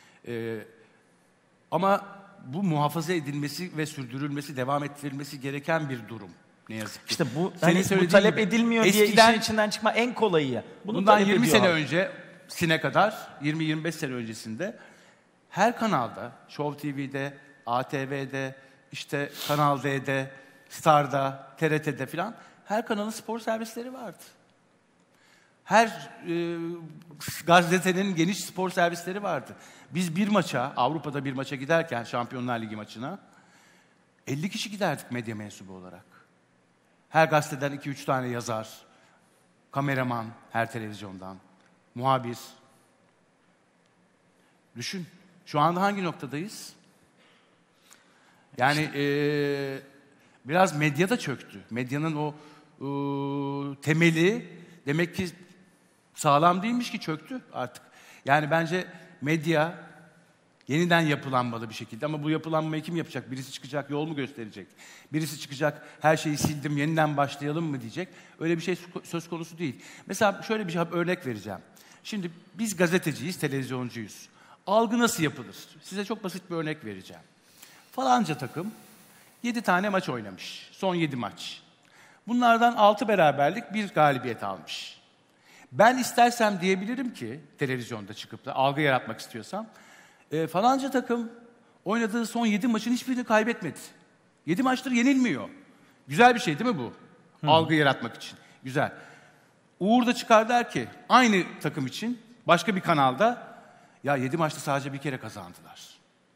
Ama bu muhafaza edilmesi ve sürdürülmesi, devam ettirilmesi gereken bir durum. Ne yazık ki. İşte bu, hani bu talep edilmiyor diye işin içinden çıkma en kolayı ya. Bundan 20 sene öncesine kadar, 20-25 sene öncesinde her kanalda, Show TV'de, ATV'de, işte Kanal D'de, Star'da, TRT'de filan her kanalın spor servisleri vardı. Her gazetenin geniş spor servisleri vardı. Biz bir maça, Avrupa'da bir maça giderken Şampiyonlar Ligi maçına 50 kişi giderdik medya mensubu olarak. Her gazeteden 2-3 tane yazar, kameraman her televizyondan, muhabir. Düşün, şu anda hangi noktadayız? Yani biraz medya da çöktü. Medyanın o temeli demek ki sağlam değilmiş ki çöktü artık. Yani bence medya yeniden yapılanmalı bir şekilde. Ama bu yapılanmayı kim yapacak? Birisi çıkacak, yol mu gösterecek? Birisi çıkacak, her şeyi sildim, yeniden başlayalım mı diyecek. Öyle bir şey söz konusu değil. Mesela şöyle bir örnek vereceğim. Şimdi biz gazeteciyiz, televizyoncuyuz. Algı nasıl yapılır? Size çok basit bir örnek vereceğim. Falanca takım 7 tane maç oynamış. Son 7 maç. Bunlardan 6 beraberlik, 1 galibiyet almış. Ben istersem diyebilirim ki, televizyonda çıkıp da algı yaratmak istiyorsam, falanca takım oynadığı son 7 maçın hiçbirini kaybetmedi. 7 maçtır yenilmiyor. Güzel bir şey değil mi bu? Algı yaratmak için. Güzel. Uğur da çıkar der ki, aynı takım için başka bir kanalda, ya 7 maçta sadece bir kere kazandılar.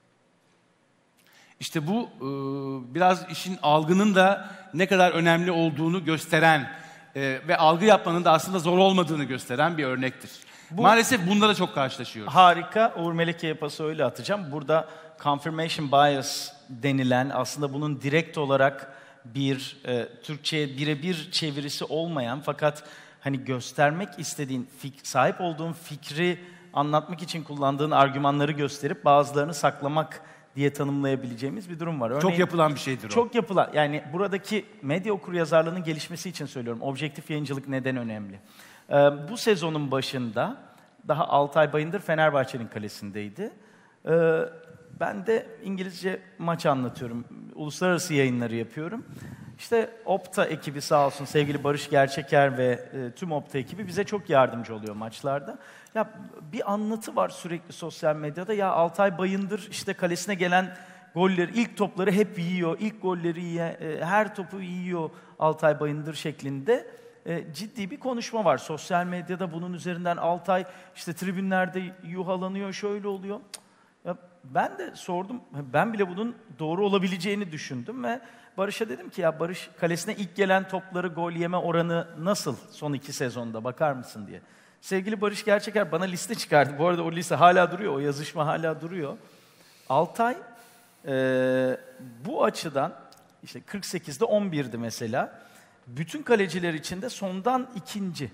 İşte bu biraz işin algının da ne kadar önemli olduğunu gösteren ve algı yapmanın da aslında zor olmadığını gösteren bir örnektir. Maalesef bunda da çok karşılaşıyoruz. Harika. Uğur Meleke'ye pası öyle atacağım. Burada confirmation bias denilen, aslında bunun direkt olarak bir Türkçe'ye birebir çevirisi olmayan fakat hani göstermek istediğin, sahip olduğun fikri anlatmak için kullandığın argümanları gösterip bazılarını saklamak diye tanımlayabileceğimiz bir durum var. Örneğin, çok yapılan bir şeydir o. Çok yapılan. Yani buradaki medya okuryazarlığının gelişmesi için söylüyorum. Objektif yayıncılık neden önemli? Bu sezonun başında daha Altay Bayındır Fenerbahçe'nin kalesindeydi. Ben de İngilizce maç anlatıyorum. Uluslararası yayınları yapıyorum. İşte Opta ekibi sağ olsun, sevgili Barış Gerçeker ve tüm Opta ekibi bize çok yardımcı oluyor maçlarda. Ya bir anlatı var sürekli sosyal medyada. Ya Altay Bayındır işte kalesine gelen golleri, ilk topları hep yiyor. İlk golleri her topu yiyor Altay Bayındır şeklinde. Ciddi bir konuşma var. Sosyal medyada bunun üzerinden Altay işte tribünlerde yuhalanıyor, şöyle oluyor. Ya ben de sordum. Ben bile bunun doğru olabileceğini düşündüm ve Barış'a dedim ki ya Barış, kalesine ilk gelen topları gol yeme oranı nasıl son 2 sezonda, bakar mısın diye. Sevgili Barış Gerçeker bana liste çıkardı. Bu arada o liste hala duruyor, o yazışma hala duruyor. Altay bu açıdan işte 48'de 11'di mesela. Bütün kaleciler içinde sondan ikinci.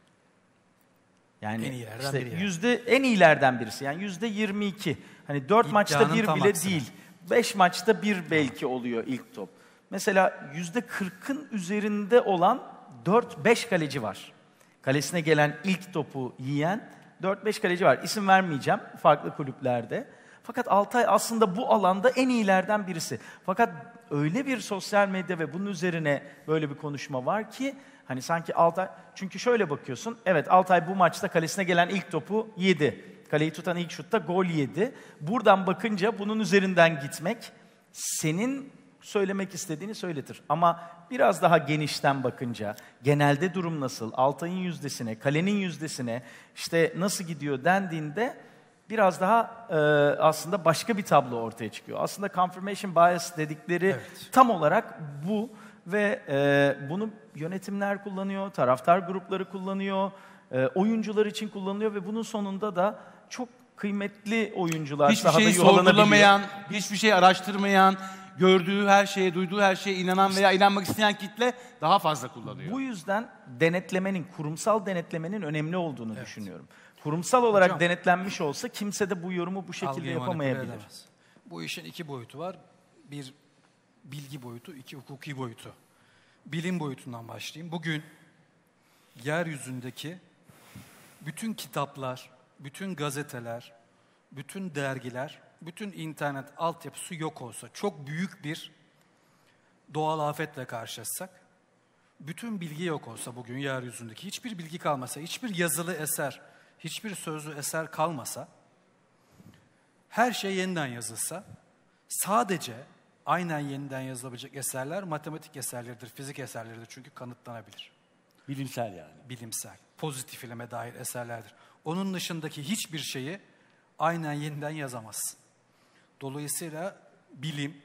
Yani işte en iyilerden birisi. Yani %22. Hani 4 maçta bir bile değil. 5 maçta bir belki oluyor ilk top. Mesela %40'ın üzerinde olan 4-5 kaleci var. Kalesine gelen ilk topu yiyen 4-5 kaleci var. İsim vermeyeceğim farklı kulüplerde. Fakat Altay aslında bu alanda en iyilerden birisi. Fakat öyle bir sosyal medya ve bunun üzerine böyle bir konuşma var ki hani sanki Altay, çünkü şöyle bakıyorsun, evet Altay bu maçta kalesine gelen ilk topu yedi. Kaleyi tutan ilk şutta gol yedi. Buradan bakınca bunun üzerinden gitmek senin söylemek istediğini söyletir. Ama biraz daha genişten bakınca genelde durum nasıl, Altay'ın yüzdesine, kalenin yüzdesine işte nasıl gidiyor dendiğinde biraz daha aslında başka bir tablo ortaya çıkıyor. Aslında confirmation bias dedikleri tam olarak bu ve bunu yönetimler kullanıyor, taraftar grupları kullanıyor, oyuncular için kullanılıyor ve bunun sonunda da çok kıymetli oyuncular Hiçbir sahada şeyi yuvalanabiliyor. sorgulamayan, hiçbir şey araştırmayan, gördüğü her şeye, duyduğu her şeye inanan veya inanmak isteyen kitle daha fazla kullanıyor. Bu yüzden denetlemenin, kurumsal denetlemenin önemli olduğunu düşünüyorum. Kurumsal olarak Hocam, denetlenmiş olsa kimse de bu yorumu bu şekilde algıyı manipüle yapamayabilir. edemez. Bu işin iki boyutu var. Bir bilgi boyutu, iki hukuki boyutu. Bilim boyutundan başlayayım. Bugün yeryüzündeki bütün kitaplar, bütün gazeteler, bütün dergiler, bütün internet altyapısı yok olsa, çok büyük bir doğal afetle karşılaşsak, bütün bilgi yok olsa bugün yeryüzündeki, hiçbir bilgi kalmasa, hiçbir yazılı eser, hiçbir sözlü eser kalmasa, her şey yeniden yazılsa, sadece aynen yeniden yazılabilecek eserler matematik eserleridir, fizik eserleridir çünkü kanıtlanabilir. Bilimsel yani. Bilimsel, pozitif ilime dair eserlerdir. Onun dışındaki hiçbir şeyi aynen yeniden yazamazsın. Dolayısıyla bilim,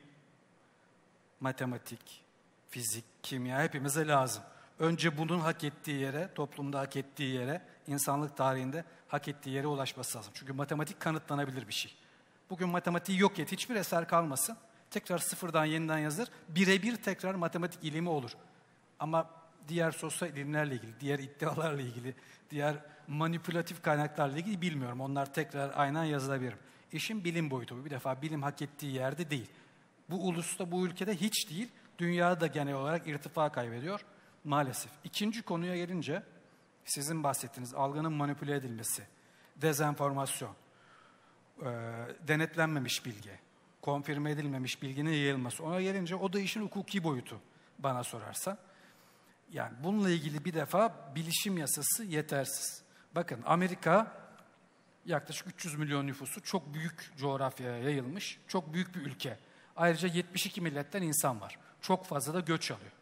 matematik, fizik, kimya hepimize lazım. Önce bunun hak ettiği yere, toplumda hak ettiği yere, insanlık tarihinde hak ettiği yere ulaşması lazım. Çünkü matematik kanıtlanabilir bir şey. Bugün matematiği yok et, hiçbir eser kalmasın. Tekrar sıfırdan yeniden yazılır, birebir tekrar matematik ilimi olur. Ama diğer sosyal ilimlerle ilgili, diğer iddialarla ilgili, diğer manipülatif kaynaklarla ilgili bilmiyorum. Onlar tekrar aynen yazılabilir. İşin bilim boyutu bu. Bir defa bilim hak ettiği yerde değil. Bu ulusta, bu ülkede hiç değil. Dünyada genel olarak irtifa kaybediyor maalesef. İkinci konuya gelince, sizin bahsettiğiniz algının manipüle edilmesi, dezenformasyon, denetlenmemiş bilgi, konfirme edilmemiş bilginin yayılması. Ona gelince o da işin hukuki boyutu bana sorarsa. Yani bununla ilgili bir defa bilişim yasası yetersiz. Bakın Amerika yaklaşık 300 milyon nüfusu, çok büyük coğrafyaya yayılmış, çok büyük bir ülke. Ayrıca 72 milletten insan var. Çok fazla da göç alıyor.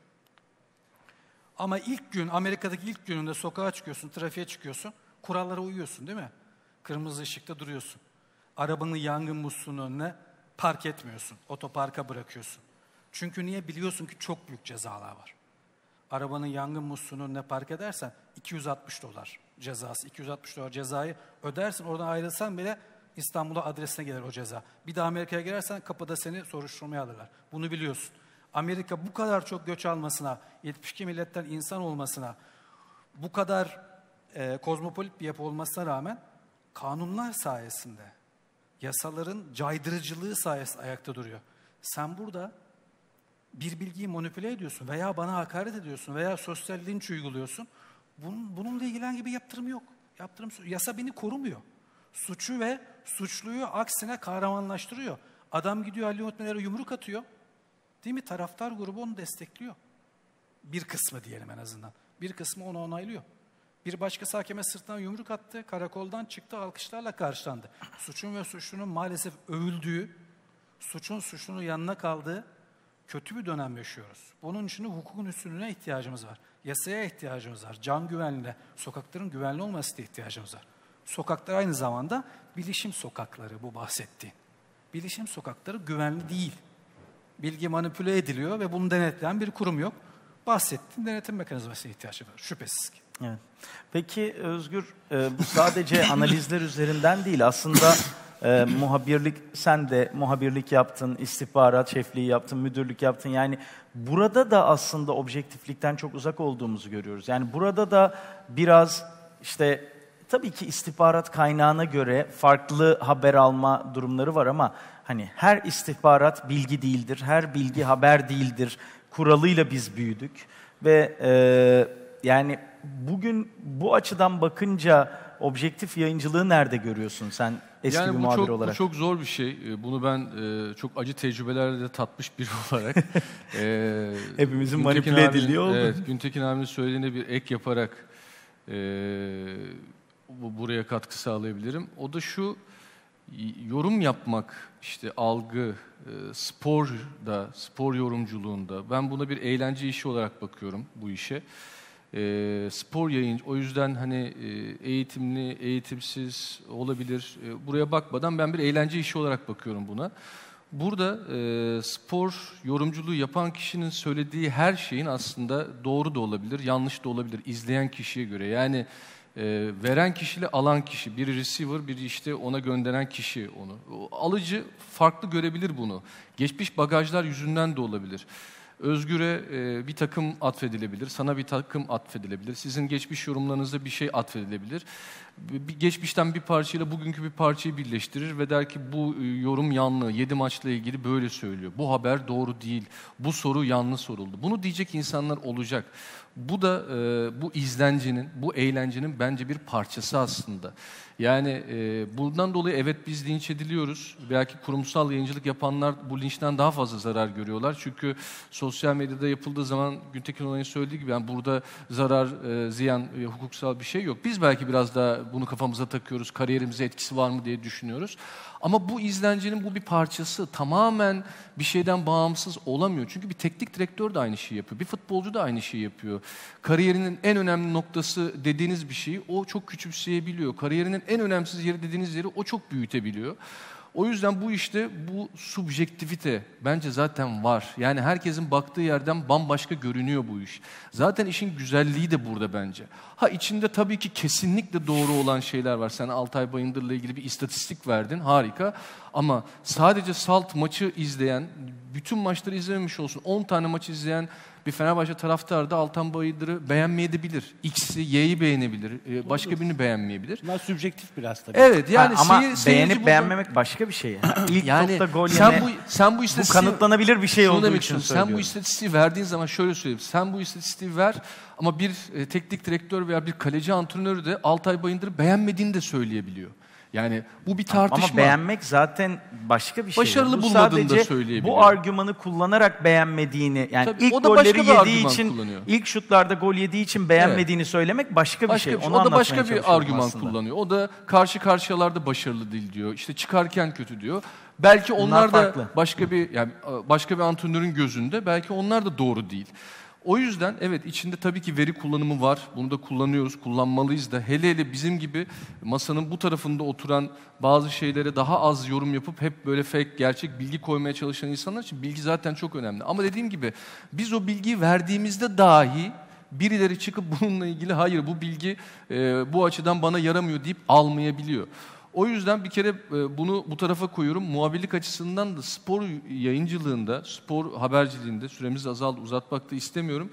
Ama ilk gün, Amerika'daki ilk gününde sokağa çıkıyorsun, trafiğe çıkıyorsun, kurallara uyuyorsun değil mi? Kırmızı ışıkta duruyorsun. Arabanın yangın musluğunun önüne park etmiyorsun, otoparka bırakıyorsun. Çünkü niye? Biliyorsun ki çok büyük cezalar var. Arabanın yangın musluğunun önüne park edersen $260 cezası, $260 cezayı ödersin. Oradan ayrılsan bile İstanbul'a adresine gelir o ceza. Bir daha Amerika'ya girersen kapıda seni soruşturmaya alırlar. Bunu biliyorsun. Amerika bu kadar çok göç almasına, 72 milletten insan olmasına, bu kadar kozmopolit bir yapı olmasına rağmen kanunlar sayesinde, yasaların caydırıcılığı sayesinde ayakta duruyor. Sen burada bir bilgiyi manipüle ediyorsun veya bana hakaret ediyorsun veya sosyal linç uyguluyorsun. Bununla ilgilen gibi yaptırım yok. Yasa beni korumuyor. Suçu ve suçluyu aksine kahramanlaştırıyor. Adam gidiyor Ali Otmeler'e yumruk atıyor. Değil mi? Taraftar grubu onu destekliyor. Bir kısmı diyelim en azından. Bir kısmı onu onaylıyor. Bir başkası hakeme sırtına yumruk attı, karakoldan çıktı, alkışlarla karşılandı. Suçun ve suçlunun maalesef övüldüğü, suçun suçlunun yanına kaldığı kötü bir dönem yaşıyoruz. Bunun için de hukukun üstünlüğüne ihtiyacımız var. Yasaya ihtiyacımız var. Can güvenliğine, sokakların güvenli olmasına ihtiyacımız var. Sokaklar aynı zamanda bilişim sokakları bu bahsettiğim. Bilişim sokakları güvenli değil. Bilgi manipüle ediliyor ve bunu denetleyen bir kurum yok. Bahsettiğim denetim mekanizmasına ihtiyacı var. Şüphesiz ki. Evet. Peki Özgür, bu sadece analizler üzerinden değil. Aslında muhabirlik, sen de muhabirlik yaptın, istihbarat şefliği yaptın, müdürlük yaptın. Yani burada da aslında objektiflikten çok uzak olduğumuzu görüyoruz. Yani burada da biraz işte tabii ki istihbarat kaynağına göre farklı haber alma durumları var ama hani her istihbarat bilgi değildir, her bilgi haber değildir kuralıyla biz büyüdük ve yani bugün bu açıdan bakınca objektif yayıncılığı nerede görüyorsun sen? eski bir bu muhabir çok, olarak. Bu çok zor bir şey. Bunu ben çok acı tecrübelerle de tatmış biri olarak. Hepimizin Güntekin manipüle abinin- edildiği oldu. Evet, Güntekin abinin söylediğine bir ek yaparak buraya katkı sağlayabilirim. O da şu: yorum yapmak, işte algı, spor yorumculuğunda, ben buna bir eğlence işi olarak bakıyorum bu işe. Spor yayın, o yüzden hani eğitimli, eğitimsiz olabilir. Buraya bakmadan ben bir eğlence işi olarak bakıyorum buna. Burada spor yorumculuğu yapan kişinin söylediği her şeyin aslında doğru da olabilir, yanlış da olabilir izleyen kişiye göre. Yani veren kişiyle alan kişi, biri receiver, biri işte ona gönderen kişi onu. O alıcı farklı görebilir bunu. Geçmiş bagajlar yüzünden de olabilir. Özgür'e bir takım atfedilebilir, sana bir takım atfedilebilir. Sizin geçmiş yorumlarınızda bir şey atfedilebilir. Geçmişten bir parçayla bugünkü bir parçayı birleştirir ve der ki bu yorum yanlı, 7 maçla ilgili böyle söylüyor. Bu haber doğru değil, bu soru yanlış soruldu. Bunu diyecek insanlar olacak. Bu da bu izlencinin, bu eğlencenin bence bir parçası aslında. Yani bundan dolayı evet biz linç ediliyoruz. Belki kurumsal yayıncılık yapanlar bu linçten daha fazla zarar görüyorlar. Çünkü sosyal medyada yapıldığı zaman Güntekin Onay'ın söylediği gibi yani burada zarar, ziyan, hukuksal bir şey yok. Biz belki biraz daha bunu kafamıza takıyoruz, kariyerimize etkisi var mı diye düşünüyoruz. Ama bu izlencenin bu bir parçası, tamamen bir şeyden bağımsız olamıyor. Çünkü bir teknik direktör de aynı şeyi yapıyor, bir futbolcu da aynı şeyi yapıyor. Kariyerinin en önemli noktası dediğiniz bir şeyi o çok küçümseyebiliyor. Kariyerinin en önemsiz yeri dediğiniz yeri o çok büyütebiliyor. O yüzden bu işte bu subjektivite bence zaten var. Yani herkesin baktığı yerden bambaşka görünüyor bu iş. Zaten işin güzelliği de burada bence. Ha içinde tabii ki kesinlikle doğru olan şeyler var. Sen Altay Bayındır'la ilgili bir istatistik verdin, harika. Ama sadece salt maçı izleyen, bütün maçları izlememiş olsun, 10 tane maç izleyen bir Fenerbahçe taraftarı da Altan Bayındır'ı beğenmeyebilir. X'i, Y'yi beğenebilir. Başka birini beğenmeyebilir. Bunlar subjektif biraz tabii. Evet yani ama seyirci beğenip burada- beğenmemek başka bir şey. İlk yani topta gol sen yeme, bu bu istatistiği- kanıtlanabilir bir şey Şunu olduğu demek için istiyorum, sen bu söylüyorum. istatistiği verdiğin zaman şöyle söyleyeyim. Sen bu istatistiği ver ama bir teknik direktör veya bir kaleci antrenörü de Altay Bayındır'ı beğenmediğini de söyleyebiliyor. Yani bu bir tartışma. Ama beğenmek zaten başka bir şey. Başarılı Bu bulmadığını da sadece söyleyebiliyor. bu argümanı kullanarak beğenmediğini, yani Tabii, ilk o da başka golleri bir yediği argüman için, kullanıyor. ilk şutlarda gol yediği için beğenmediğini söylemek başka bir şey. Onu O da anlatmaya başka bir çalışıyorum argüman aslında. kullanıyor. O da karşı karşıyalarda başarılı değil diyor. İşte çıkarken kötü diyor. Belki Bunlar onlar da farklı. başka bir antrenörün gözünde belki onlar da doğru değil. O yüzden evet içinde tabii ki veri kullanımı var. Bunu da kullanıyoruz, kullanmalıyız da. Hele hele bizim gibi masanın bu tarafında oturan bazı şeylere daha az yorum yapıp hep böyle fake, gerçek bilgi koymaya çalışan insanlar için bilgi zaten çok önemli. Ama dediğim gibi biz o bilgiyi verdiğimizde dahi birileri çıkıp bununla ilgili hayır bu bilgi bu açıdan bana yaramıyor deyip almayabiliyor. O yüzden bir kere bunu bu tarafa koyuyorum. Muhabirlik açısından da spor yayıncılığında, spor haberciliğinde süremizi uzatmak da istemiyorum.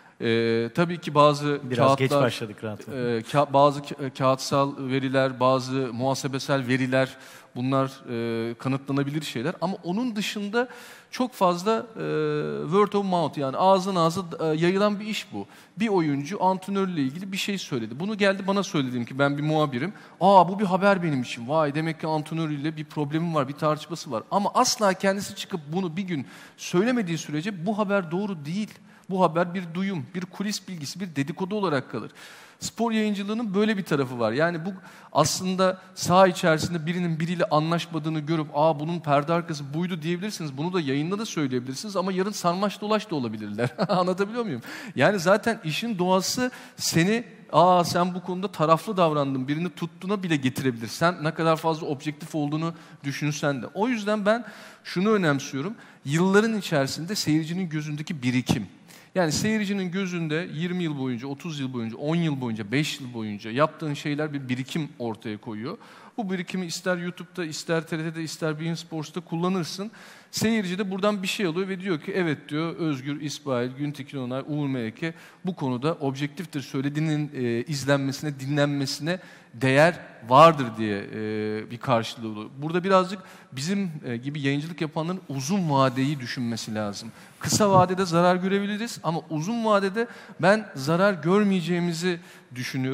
Tabii ki bazı Biraz kağıtlar, geç başladık rahatla. bazı kağıtsal veriler, bazı muhasebesel veriler bunlar kanıtlanabilir şeyler. Ama onun dışında çok fazla word of mouth yani ağızdan ağza yayılan bir iş bu. Bir oyuncu antrenörle ilgili bir şey söyledi. Bunu geldi bana söyledi ki ben bir muhabirim. Bu bir haber benim için. Vay demek ki antrenörüyle bir problemim var, bir tartışması var. Ama asla kendisi çıkıp bunu bir gün söylemediği sürece bu haber doğru değil. Bu haber bir duyum, bir kulis bilgisi, bir dedikodu olarak kalır. Spor yayıncılığının böyle bir tarafı var. Yani bu aslında saha içerisinde birinin biriyle anlaşmadığını görüp bunun perde arkası buydu diyebilirsiniz. Bunu da yayında da söyleyebilirsiniz ama yarın sarmaş dolaş da olabilirler. Anlatabiliyor muyum? Yani zaten işin doğası seni sen bu konuda taraflı davrandın, birini tuttuğuna bile getirebilir. Sen ne kadar fazla objektif olduğunu düşünsen de. O yüzden ben şunu önemsiyorum. Yılların içerisinde seyircinin gözündeki birikim. Yani seyircinin gözünde 20 yıl boyunca, 30 yıl boyunca, 10 yıl boyunca, 5 yıl boyunca yaptığın şeyler bir birikim ortaya koyuyor. Bu birikimi ister YouTube'da, ister TRT'de, ister beIN Sports'ta kullanırsın. Seyirci de buradan bir şey alıyor ve diyor ki evet diyor Özgür, İsmail, Güntekin Onay, Uğur Meleke bu konuda objektiftir. Söylediğinin izlenmesine, dinlenmesine değer vardır diye bir karşılığı oluyor. Burada birazcık bizim gibi yayıncılık yapanların uzun vadeyi düşünmesi lazım. Kısa vadede zarar görebiliriz ama uzun vadede ben zarar görmeyeceğimizi düşünüyorum.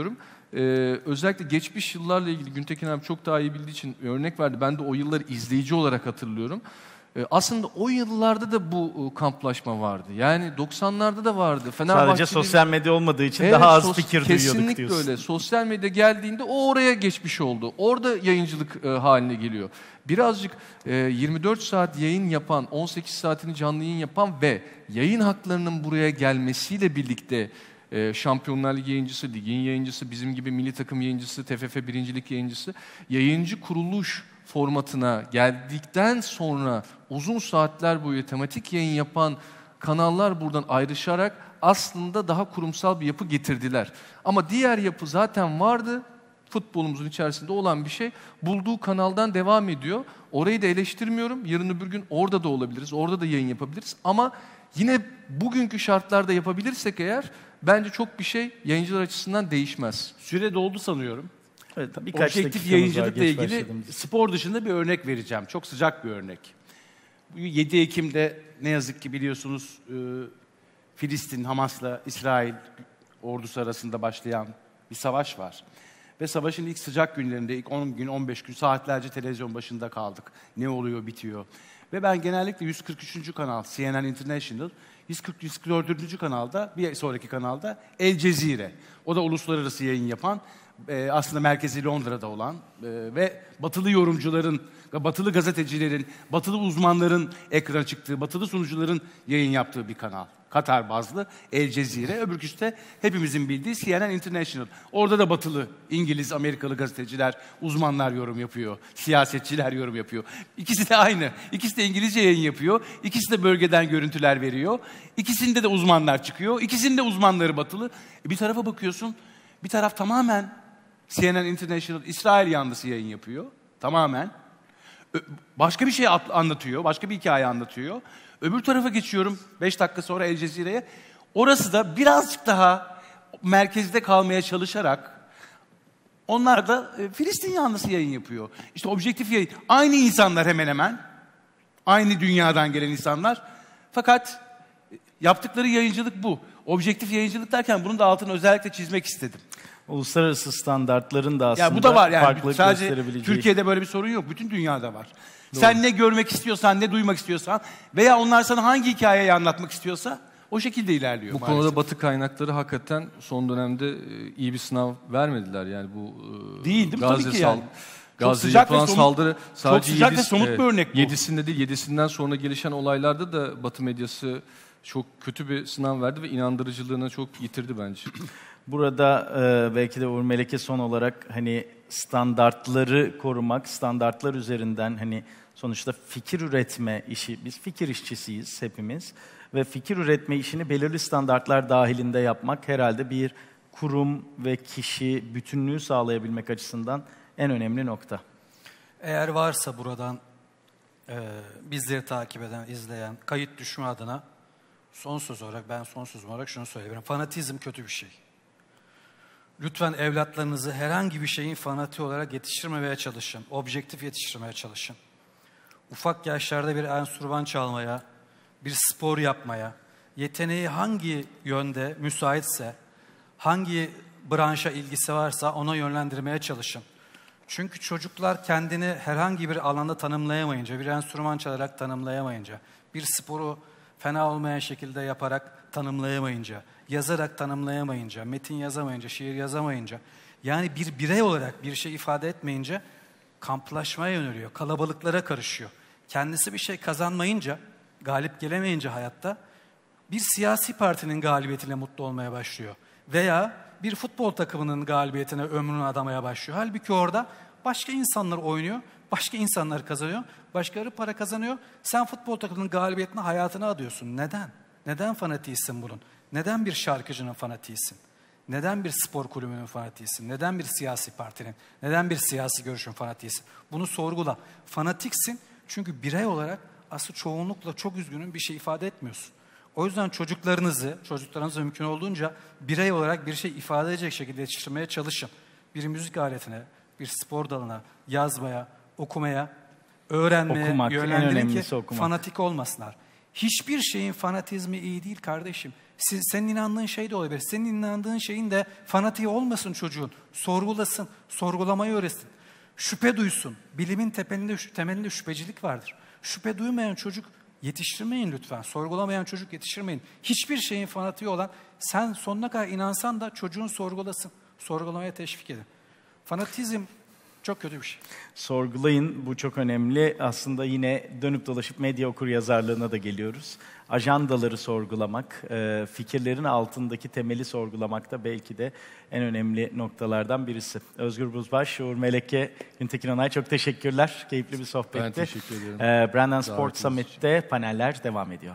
Özellikle geçmiş yıllarla ilgili Güntekin abi çok daha iyi bildiği için örnek verdi. Ben de o yılları izleyici olarak hatırlıyorum. Aslında o yıllarda da bu kamplaşma vardı. Yani 90'larda da vardı. Sadece sosyal medya olmadığı için daha az fikir duyuyorduk diyorsun. Kesinlikle öyle. Sosyal medya geldiğinde o oraya geçmiş oldu. Orada yayıncılık haline geliyor. Birazcık 24 saat yayın yapan, 18 saatini canlı yayın yapan ve yayın haklarının buraya gelmesiyle birlikte Şampiyonlar Ligi yayıncısı, ligin yayıncısı, bizim gibi milli takım yayıncısı, TFF birincilik yayıncısı, yayıncı kuruluş formatına geldikten sonra uzun saatler boyu tematik yayın yapan kanallar buradan ayrışarak aslında daha kurumsal bir yapı getirdiler. Ama diğer yapı zaten vardı. Futbolumuzun içerisinde olan bir şey. Bulduğu kanaldan devam ediyor. Orayı da eleştirmiyorum. Yarın öbür gün orada da olabiliriz. Orada da yayın yapabiliriz. Ama yine bugünkü şartlarda yapabilirsek eğer bence çok bir şey yayıncılar açısından değişmez. Süre doldu sanıyorum. Evet, Objektif yayıncılıkla ilgili spor dışında bir örnek vereceğim. Çok sıcak bir örnek. 7 Ekim'de ne yazık ki biliyorsunuz Filistin, Hamas'la İsrail ordusu arasında başlayan bir savaş var. Ve savaşın ilk sıcak günlerinde, ilk 10 gün, 15 gün saatlerce televizyon başında kaldık. Ne oluyor, bitiyor. Ve ben genellikle 143. kanal, CNN International, 144. kanalda, bir sonraki kanalda El Cezire. O da uluslararası yayın yapan, aslında merkezi Londra'da olan ve batılı yorumcuların, batılı gazetecilerin, batılı uzmanların ekrana çıktığı, batılı sunucuların yayın yaptığı bir kanal. Katar bazlı El Cezire, öbürküsü de hepimizin bildiği CNN International. Orada da batılı, İngiliz, Amerikalı gazeteciler, uzmanlar yorum yapıyor, siyasetçiler yorum yapıyor. İkisi de aynı. İkisi de İngilizce yayın yapıyor. İkisi de bölgeden görüntüler veriyor. İkisinde de uzmanlar çıkıyor. İkisinin de uzmanları batılı. Bir tarafa bakıyorsun, bir taraf tamamen CNN International, İsrail yanlısı yayın yapıyor. Tamamen. Başka bir şey anlatıyor, başka bir hikaye anlatıyor. Öbür tarafa geçiyorum 5 dakika sonra El Cezire'ye. Orası da birazcık daha merkezde kalmaya çalışarak onlar da Filistin yanlısı yayın yapıyor. İşte objektif yayın. Aynı insanlar hemen hemen. Aynı dünyadan gelen insanlar. Fakat yaptıkları yayıncılık bu. Objektif yayıncılık derken bunun da altını özellikle çizmek istedim. Uluslararası standartların da aslında bu da var yani. farklılık Sadece gösterebileceği. Türkiye'de böyle bir sorun yok. Bütün dünyada var. Doğru. Sen ne görmek istiyorsan, ne duymak istiyorsan veya onlar sana hangi hikayeyi anlatmak istiyorsa o şekilde ilerliyor bu maalesef. konuda Batı kaynakları hakikaten son dönemde iyi bir sınav vermediler. Yani bu değil mi? Tabii ki yani. Gazze'ye yapılan saldırı sadece çok sıcak ve somut bir örnek bu. 7'sinde değil, 7'sinden sonra gelişen olaylarda da Batı medyası çok kötü bir sınav verdi ve inandırıcılığını çok yitirdi bence. Burada belki de Uğur Meleke son olarak hani standartları korumak, standartlar üzerinden hani sonuçta fikir üretme işi, biz fikir işçisiyiz hepimiz ve fikir üretme işini belirli standartlar dahilinde yapmak herhalde bir kurum ve kişi bütünlüğü sağlayabilmek açısından en önemli nokta. Eğer varsa buradan bizleri takip eden, izleyen, kayıt düşme adına son söz olarak şunu söyleyebilirim. Fanatizm kötü bir şey. Lütfen evlatlarınızı herhangi bir şeyin fanatiği olarak yetiştirmemeye çalışın. Objektif yetiştirmeye çalışın. Ufak yaşlarda bir enstrüman çalmaya, bir spor yapmaya, yeteneği hangi yönde müsaitse, hangi branşa ilgisi varsa ona yönlendirmeye çalışın. Çünkü çocuklar kendini herhangi bir alanda tanımlayamayınca, bir enstrüman çalarak tanımlayamayınca, bir sporu fena olmayan şekilde yaparak tanımlayamayınca, yazarak tanımlayamayınca, metin yazamayınca, şiir yazamayınca, yani bir birey olarak bir şey ifade etmeyince kamplaşmaya yöneliyor, kalabalıklara karışıyor. Kendisi bir şey kazanmayınca, galip gelemeyince hayatta bir siyasi partinin galibiyetiyle mutlu olmaya başlıyor. Veya bir futbol takımının galibiyetine ömrünü adamaya başlıyor. Halbuki orada başka insanlar oynuyor, başka insanlar kazanıyor, başkaları para kazanıyor. Sen futbol takımının galibiyetine hayatını adıyorsun. Neden? Neden fanatiğisin bunun? Neden bir şarkıcının fanatiğisin? Neden bir spor kulübünün fanatiğisin? Neden bir siyasi partinin? Neden bir siyasi görüşün fanatiğisin? Bunu sorgula. Fanatiksin çünkü birey olarak aslında çoğunlukla çok üzgünüm bir şey ifade etmiyorsun. O yüzden çocuklarınızı mümkün olduğunca birey olarak bir şey ifade edecek şekilde yetiştirmeye çalışın. Bir müzik aletine, bir spor dalına, yazmaya, okumaya, öğrenmeye yönlendirin ki fanatik olmasınlar. Hiçbir şeyin fanatizmi iyi değil kardeşim. Senin inandığın şey de olabilir. Senin inandığın şeyin de fanatiği olmasın çocuğun. Sorgulasın, sorgulamayı öğretsin. Şüphe duysun. Bilimin temelinde şüphecilik vardır. Şüphe duymayan çocuk yetiştirmeyin lütfen. Sorgulamayan çocuk yetiştirmeyin. Hiçbir şeyin fanatiği olan, sen sonuna kadar inansan da çocuğun sorgulasın. Sorgulamaya teşvik edin. Fanatizm çok kötü bir şey. Sorgulayın, bu çok önemli. Aslında yine dönüp dolaşıp medya okuryazarlığına da geliyoruz. Ajandaları sorgulamak, fikirlerin altındaki temeli sorgulamak da belki de en önemli noktalardan birisi. Özgür Buzbaş, Uğur Meleke, Güntekin Onay, çok teşekkürler. Keyifli bir sohbetti. Ben teşekkür ederim. Brandon Sport Summit'te paneller devam ediyor.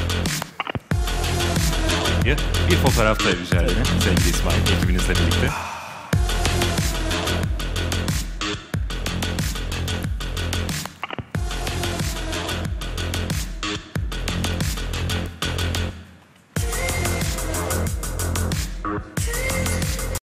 Bir fotoğrafta üzerine sevgili İsmail ekibinizle birlikte.